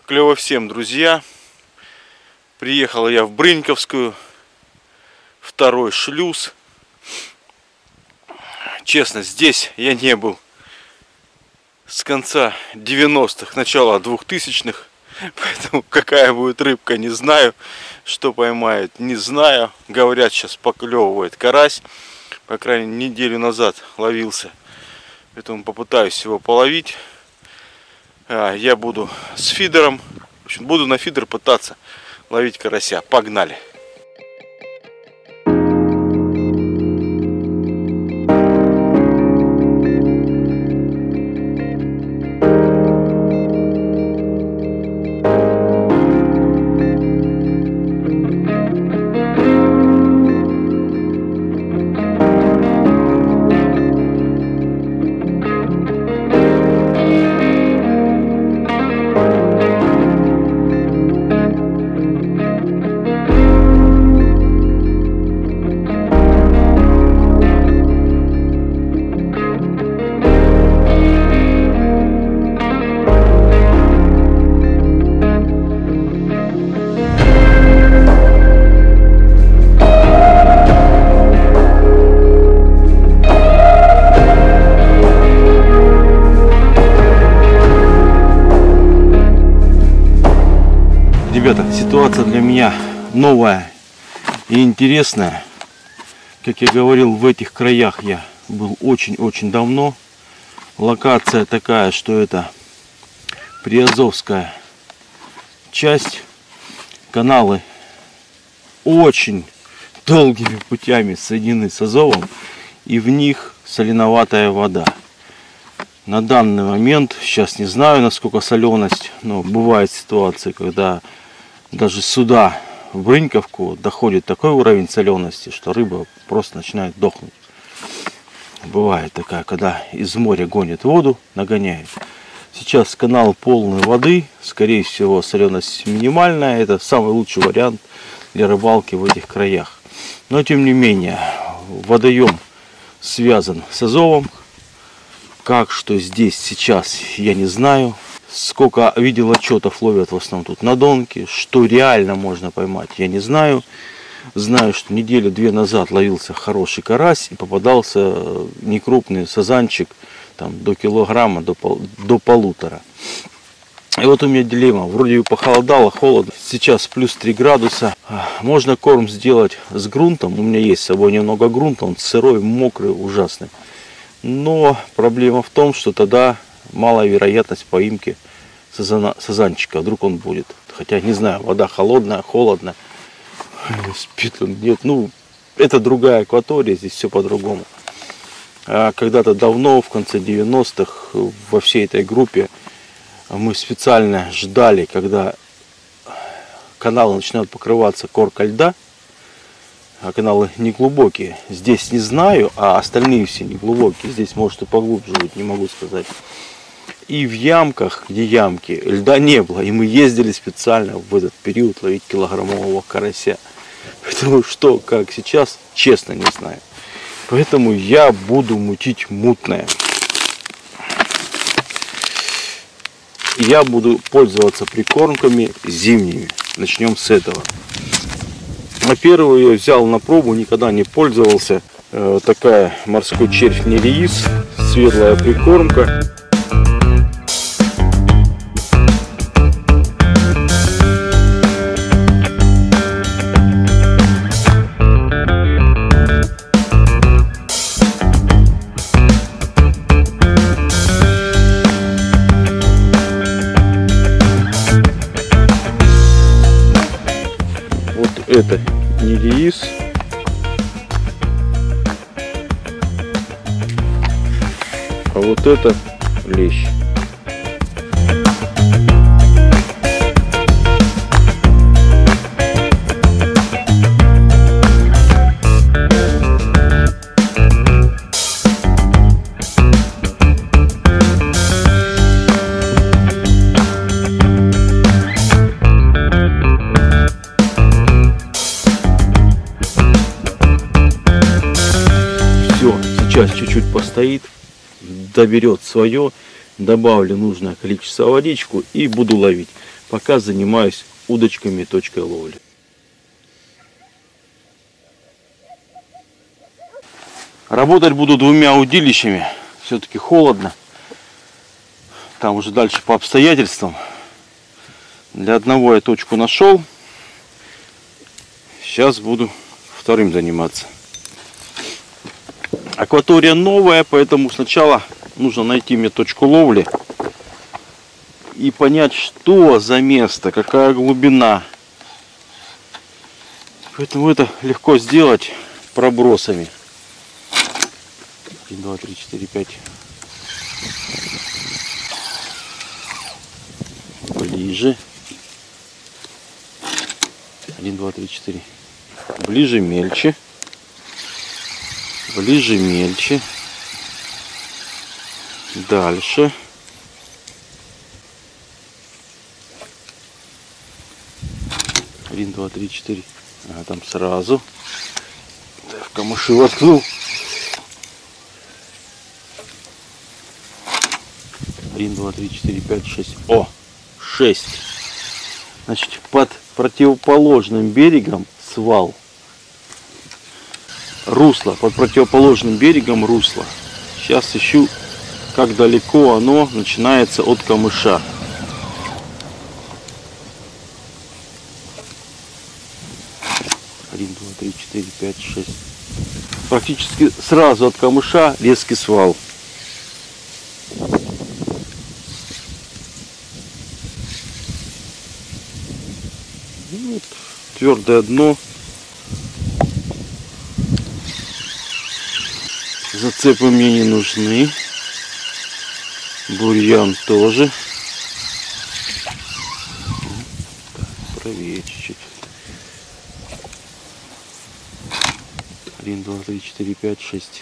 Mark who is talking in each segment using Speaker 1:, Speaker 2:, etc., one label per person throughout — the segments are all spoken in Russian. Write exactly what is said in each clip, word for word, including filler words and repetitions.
Speaker 1: Клево всем, друзья. Приехал я в Брыньковскую, второй шлюз. Честно, здесь я не был с конца девяностых, начала двухтысячных. Поэтому какая будет рыбка, не знаю. Что поймают, не знаю. Говорят, сейчас поклевывает карась. По крайней мере, неделю назад ловился. Поэтому попытаюсь его половить. Я буду с фидером. В общем, буду на фидер пытаться ловить карася. Погнали! Ребята, ситуация для меня новая и интересная. Как я говорил, в этих краях я был очень-очень давно. Локация такая, что это Приазовская часть. Каналы очень долгими путями соединены с Азовом, и в них соленоватая вода. На данный момент, сейчас не знаю, насколько соленость, но бывают ситуации, когда даже сюда, в Брыньковку, доходит такой уровень солености, что рыба просто начинает дохнуть. Бывает такая, когда из моря гонит воду, нагоняет. Сейчас канал полный воды, скорее всего соленость минимальная. Это самый лучший вариант для рыбалки в этих краях. Но тем не менее, водоем связан с Азовом. Как, что здесь сейчас, я не знаю. Сколько видел отчетов, ловят в основном тут на донке. Что реально можно поймать, я не знаю. Знаю, что неделю-две назад ловился хороший карась и попадался некрупный сазанчик, там, до килограмма, до, пол, до полутора. И вот у меня дилемма. Вроде бы похолодало, холодно. Сейчас плюс три градуса. Можно корм сделать с грунтом. У меня есть с собой немного грунта. Он сырой, мокрый, ужасный. Но проблема в том, что тогда малая вероятность поимки сазана, сазанчика. Вдруг он будет. Хотя не знаю, вода холодная, холодная. Спит он, нет. Ну, это другая акватория, здесь все по-другому. А когда-то давно, в конце девяностых, во всей этой группе мы специально ждали, когда каналы начинают покрываться коркой льда. А каналы не глубокие. Здесь не знаю, а остальные все не глубокие. Здесь может и поглубже быть, не могу сказать. И в ямках, где ямки, льда не было. И мы ездили специально в этот период ловить килограммового карася. Потому что, как сейчас, честно не знаю. Поэтому я буду мутить мутное. Я буду пользоваться прикормками зимними. Начнем с этого. На первую я взял на пробу, никогда не пользовался. Э, такая морской червь Нереис, светлая прикормка. Вот это Нереис. А вот это лещ. Сейчас чуть-чуть постоит, доберет свое, добавлю нужное количество водичку и буду ловить. пока занимаюсь удочками и точкой ловли. Работать буду двумя удилищами. Все-таки холодно. Там уже дальше по обстоятельствам. Для одного я точку нашел. Сейчас буду вторым заниматься. Акватория новая, поэтому сначала нужно найти мне точку ловли и понять, что за место, какая глубина. Поэтому это легко сделать пробросами. один, два, три, четыре, пять. Ближе. один, два, три, четыре. Ближе, мельче. Ближе, мельче. Дальше. один, два, три, четыре. А там сразу. Да, в камыши воткнул. один, два, три, четыре, пять, шесть. О! шесть. Значит, под противоположным берегом свал. Русло. Под противоположным берегом русло. Сейчас ищу, как далеко оно начинается от камыша. один, два, три, четыре, пять, шесть. Практически сразу от камыша резкий свал. Вот, твердое дно. Зацепы мне не нужны. Бурьян тоже. Так, правее чуть-чуть. один, два, три, четыре, пять, шесть.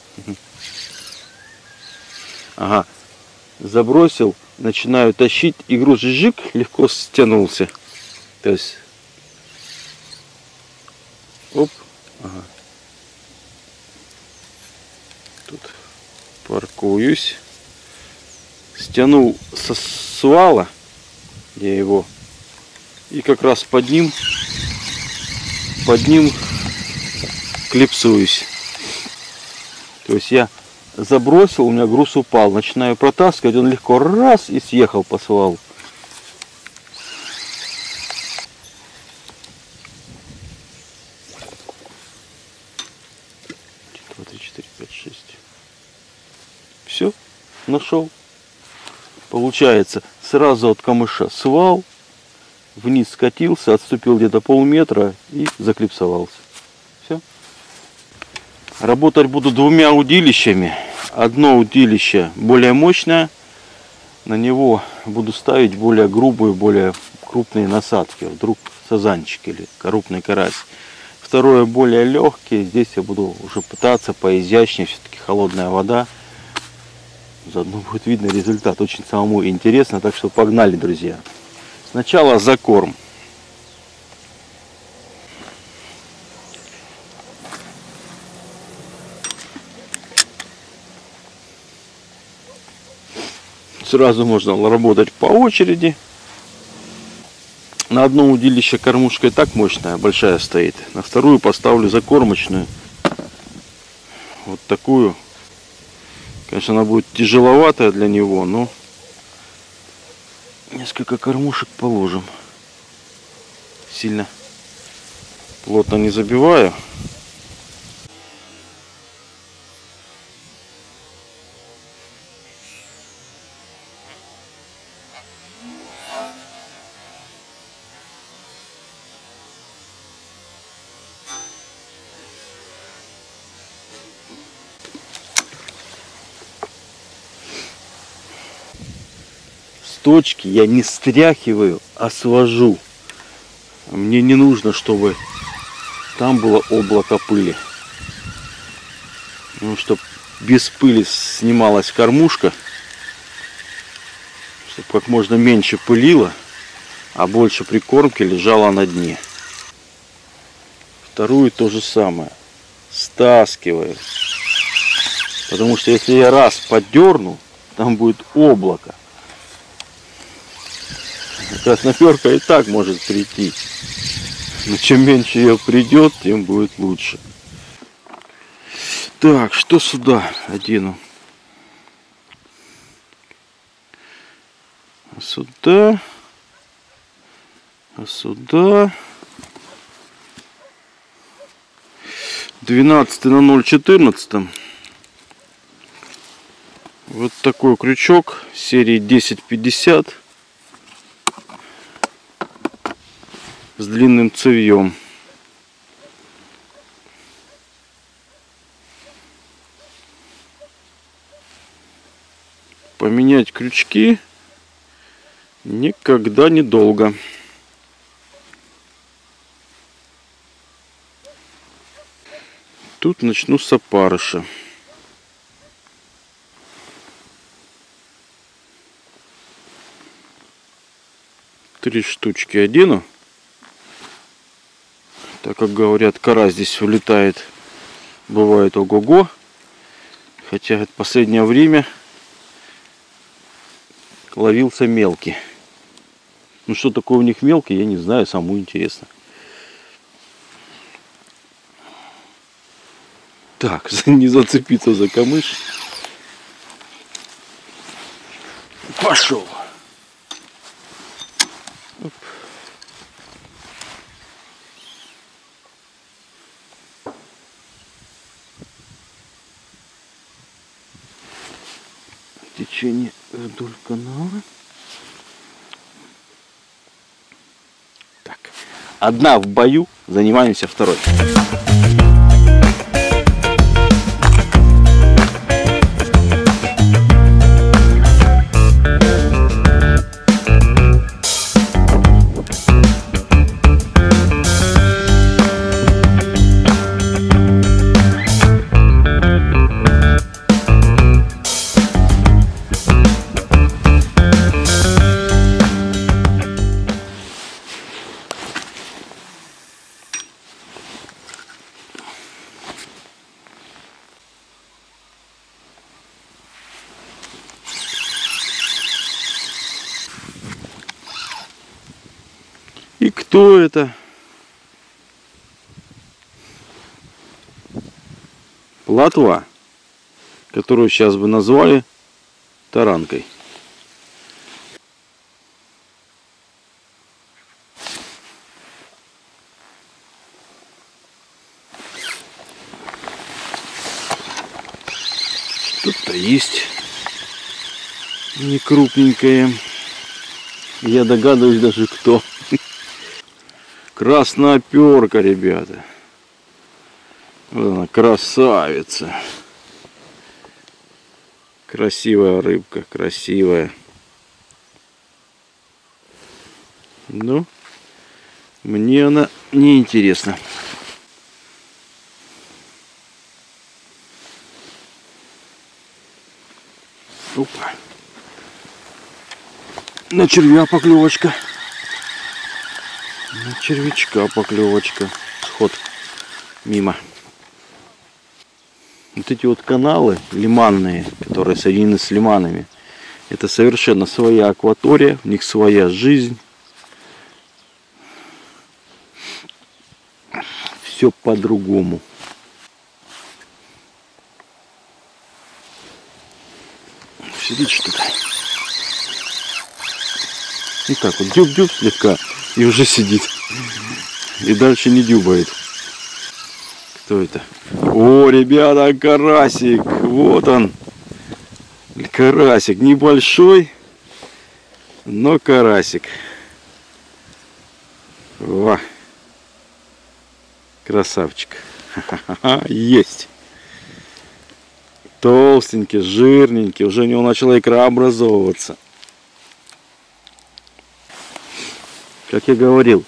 Speaker 1: Ага. Забросил, начинаю тащить, и груз жик легко стянулся. То есть, оп, ага. Тут паркуюсь, стянул со свала, я его, и как раз под ним, под ним клипсуюсь. То есть я забросил, у меня груз упал, начинаю протаскивать, он легко раз и съехал по свалу. два, три, четыре, пять, шесть. Все, нашел. Получается, сразу от камыша свал, вниз скатился, отступил где-то полметра и заклипсовался. Все. Работать буду двумя удилищами. Одно удилище более мощное, на него буду ставить более грубые, более крупные насадки. Вдруг сазанчик или крупный карась. Второе более легкие. Здесь я буду уже пытаться поизящнее. Все-таки холодная вода. Заодно будет видно результат. Очень самому интересно. Так что погнали, друзья. Сначала закорм. Сразу можно работать по очереди. На одно удилище кормушка и так мощная, большая стоит. На вторую поставлю закормочную. Вот такую. Конечно, она будет тяжеловатая для него, но несколько кормушек положим. Сильно плотно не забиваю. Точки я не стряхиваю, а свожу. Мне не нужно, чтобы там было облако пыли. Ну, чтобы без пыли снималась кормушка, чтобы как можно меньше пылило, а больше прикормки лежало на дне. Вторую то же самое. Стаскиваю. Потому что если я раз поддерну, там будет облако. Красноперка и так может прийти. Но чем меньше ее придет, тем будет лучше. Так, что сюда одену? А сюда. А сюда. двенадцатый на ноль четырнадцать. Вот такой крючок серии десять пятьдесят с длинным цевьем. Поменять крючки никогда не долго. Тут начну с опарыша. Три штучки одену. Так как говорят, кора здесь улетает, бывает ого-го. Хотя в последнее время ловился мелкий. Ну что такое у них мелкий, я не знаю, самому интересно. Так, не зацепиться за камыш. Пошел. Оп. Течение вдоль канала. Так, одна в бою, занимаемся второй. И кто это? Плотва, которую сейчас бы назвали таранкой. Что-то есть не крупненькое. Я догадываюсь даже кто. Красноперка, ребята. Вот она, красавица. Красивая рыбка, красивая. Ну, мне она не интересна. Опа. На червя поклевочка. На червячка поклевочка. Сход мимо. Вот эти вот каналы лиманные, которые соединены с лиманами, это совершенно своя акватория, в них своя жизнь. Все по-другому. Сидит что-то. И так вот дюб-дюб слегка. И уже сидит. И дальше не дюбает. Кто это? О, ребята, карасик. Вот он. Карасик. Небольшой, но карасик. Во. Красавчик. Есть. Толстенький, жирненький. Уже у него начала икра образовываться. Как я говорил,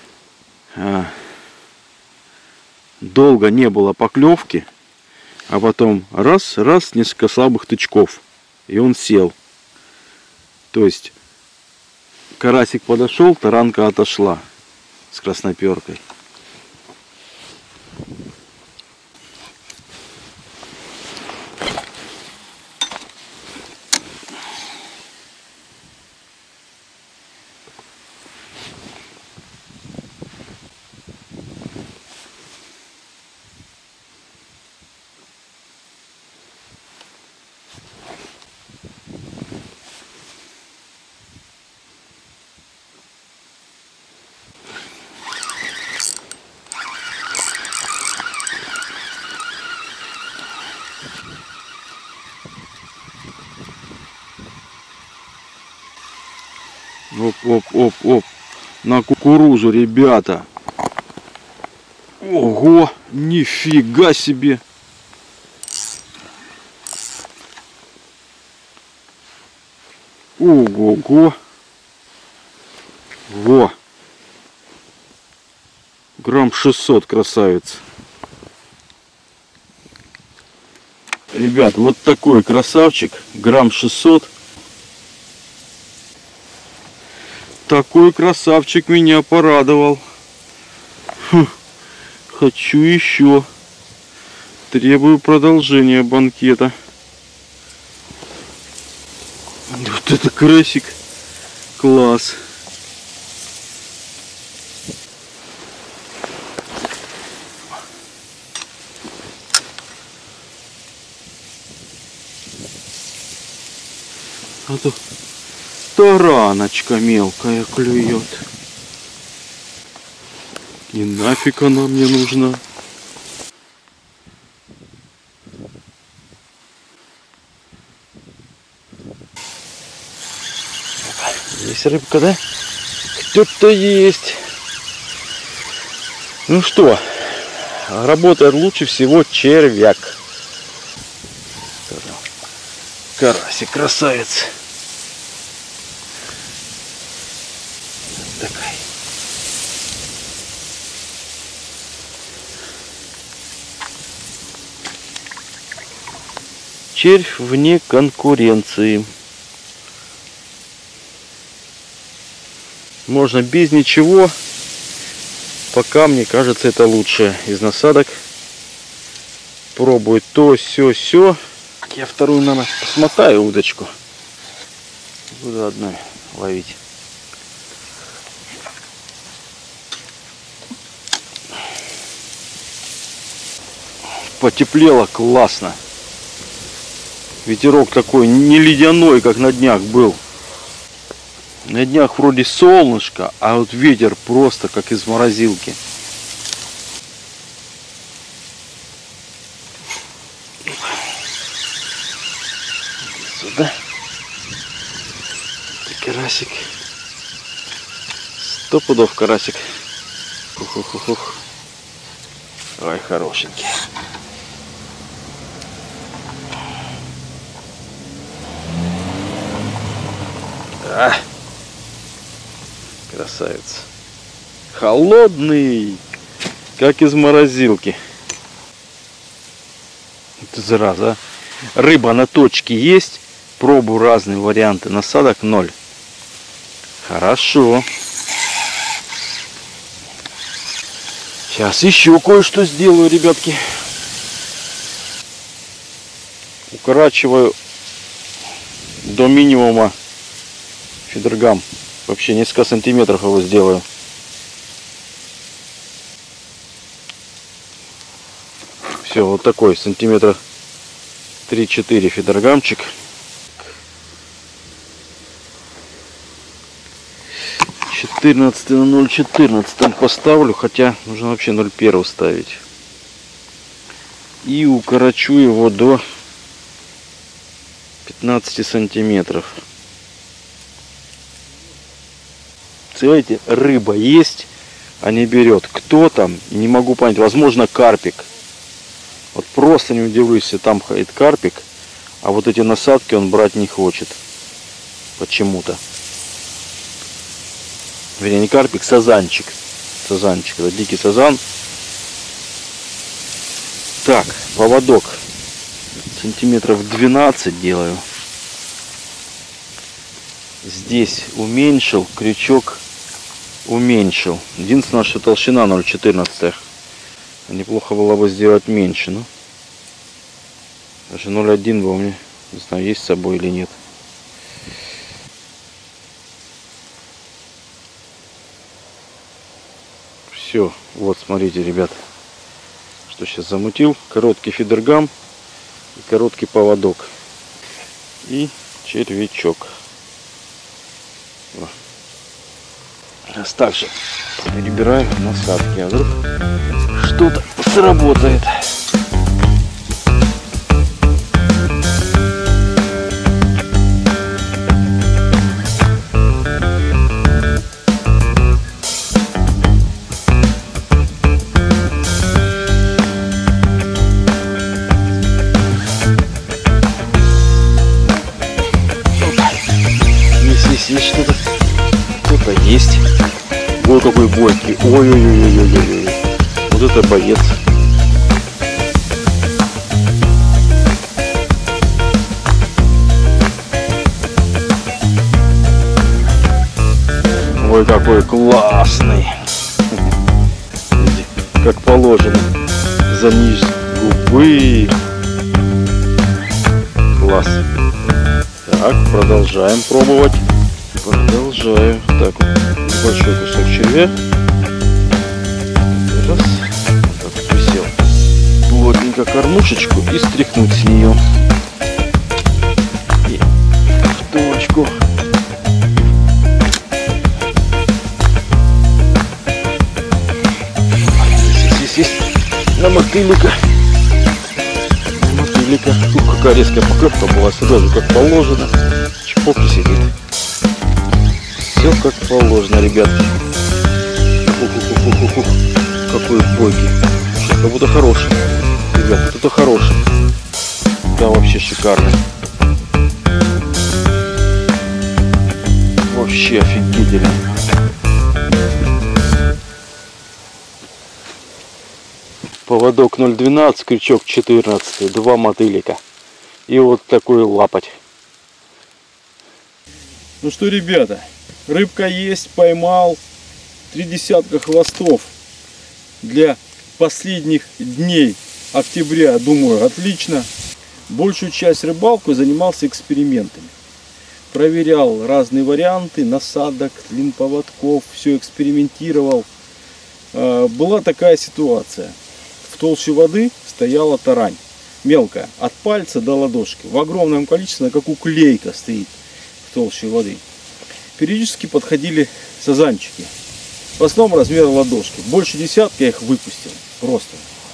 Speaker 1: долго не было поклевки, а потом раз, раз, несколько слабых тычков, и он сел. То есть карасик подошел, таранка отошла с красноперкой. Оп-оп-оп-оп. На кукурузу, ребята. Ого, нифига себе. Ого-го. Во. Грамм шестьсот, красавец. Ребят, вот такой красавчик. Грамм шестьсот. Такой красавчик меня порадовал. Хм. Хочу еще. Требую продолжения банкета. Вот это карасик. Класс. А то тараночка мелкая клюет. И нафиг она мне нужна? Есть рыбка, да? Кто-то есть. Ну что, работает лучше всего червяк. Карасик, красавец. Такая. Червь вне конкуренции. Можно без ничего. Пока, мне кажется, это лучше из насадок. Пробую то, сё, сё. Я вторую, наверное, смотаю удочку. Буду одной ловить. Потеплело классно. Ветерок такой не ледяной, как на днях был. На днях вроде солнышко, а вот ветер просто как из морозилки. Сюда. Это карасик. Сто пудов карасик. Ух-ух-ух. Ой, хорошенький. А, красавец. Холодный, как из морозилки. Это зараза. Рыба на точке есть. Пробую разные варианты. Насадок ноль. Хорошо. Сейчас еще кое-что сделаю, ребятки. Укорачиваю до минимума фидергам. Вообще несколько сантиметров его сделаю. Все, вот такой сантиметра три-четыре фидергамчик. четырнадцать на ноль четырнадцать там поставлю, хотя нужно вообще ноль один ставить. И укорочу его до пятнадцати сантиметров. Смотрите, рыба есть, а не берет. Кто там? Не могу понять. Возможно, карпик. Вот просто не удивлюсь, если там ходит карпик, а вот эти насадки он брать не хочет. Почему-то. Вернее, не карпик, сазанчик. Сазанчик. Это дикий сазан. Так, поводок. Сантиметров двенадцать делаю. Здесь уменьшил, крючок уменьшил. Единственное, что толщина ноль четырнадцать. Неплохо было бы сделать меньше. Но даже ноль один бы у меня, не знаю, есть с собой или нет. Все, вот смотрите, ребят, что сейчас замутил. Короткий фидергам и короткий поводок. И червячок. Сейчас также перебираю насадки, а вдруг что-то сработает. Ой, какой бойкий. Ой-ой-ой-ой-ой-ой. Вот это боец. Ой, какой классный. Как положено. За низ губы. Класс. Так, продолжаем пробовать. Продолжаем. Так, небольшой кусок червя. Раз. Так, присел. Плотненько кормушечку и стряхнуть с нее. И в точку. На мотылька. На мотылька. Ух, какая резкая поклевка была. Сюда же как положено. Чпок и сидит. Все как положено, ребятки. Ух-ух-ух-ух-ух. Какой бойкий. Как будто хороший. Ребята, это хороший. Да, вообще шикарный. Вообще офигительно. Поводок ноль двенадцать, крючок четырнадцать, два мотылика. И вот такой лапоть. Ну что, ребята, рыбка есть, поймал. Три десятка хвостов. Для последних дней октября, думаю, отлично. Большую часть рыбалки занимался экспериментами. Проверял разные варианты насадок, длин поводков, все экспериментировал. Была такая ситуация. В толще воды стояла тарань, мелкая, от пальца до ладошки, в огромном количестве, как уклейка стоит в толще воды. Периодически подходили сазанчики, в основном размера ладошки, больше десятка я их выпустил, просто.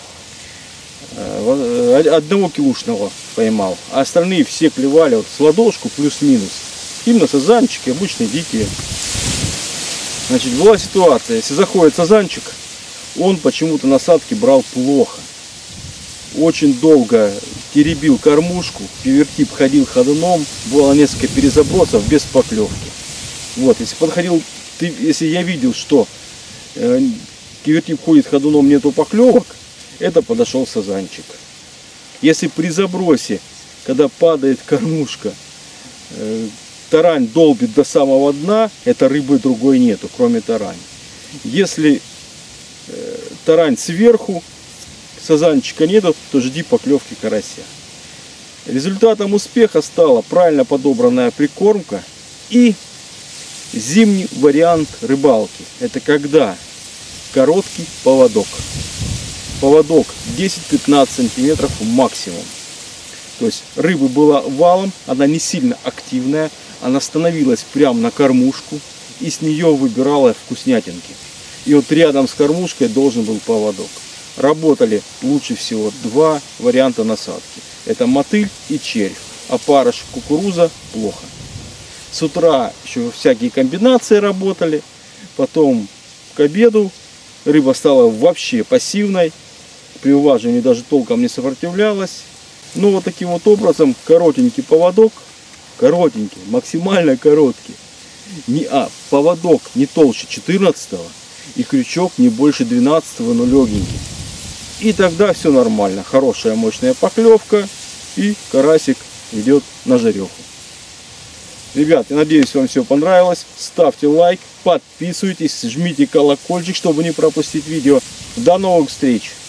Speaker 1: Одного килушного поймал, а остальные все клевали вот с ладошку плюс-минус. Именно сазанчики, обычные дикие. Значит, была ситуация, если заходит сазанчик, он почему-то насадки брал плохо. Очень долго теребил кормушку, кивертип ходил ходуном, было несколько перезабросов без поклевки. Вот, если подходил, ты, если я видел, что э, кивертип ходит ходуном, нету поклевок, это подошел сазанчик. Если при забросе, когда падает кормушка, э, тарань долбит до самого дна, это рыбы другой нету, кроме тарани. Если тарань сверху, сазанчика нету, то жди поклевки карася. Результатом успеха стала правильно подобранная прикормка и зимний вариант рыбалки. Это когда короткий поводок. Поводок десять-пятнадцать сантиметров максимум. То есть рыба была валом, она не сильно активная, она становилась прямо на кормушку и с нее выбирала вкуснятинки. И вот рядом с кормушкой должен был поводок. Работали лучше всего два варианта насадки. Это мотыль и червь. А парыш кукуруза плохо. С утра еще всякие комбинации работали. Потом к обеду рыба стала вообще пассивной. При уважении даже толком не сопротивлялась. Но вот таким вот образом коротенький поводок. Коротенький, максимально короткий. Не, а, поводок не толще четырнадцатого. И крючок не больше двенадцатого, но легенький. И тогда все нормально. Хорошая мощная поклевка. И карасик идет на жареху. Ребят, я надеюсь, вам все понравилось. Ставьте лайк, подписывайтесь, жмите колокольчик, чтобы не пропустить видео. До новых встреч!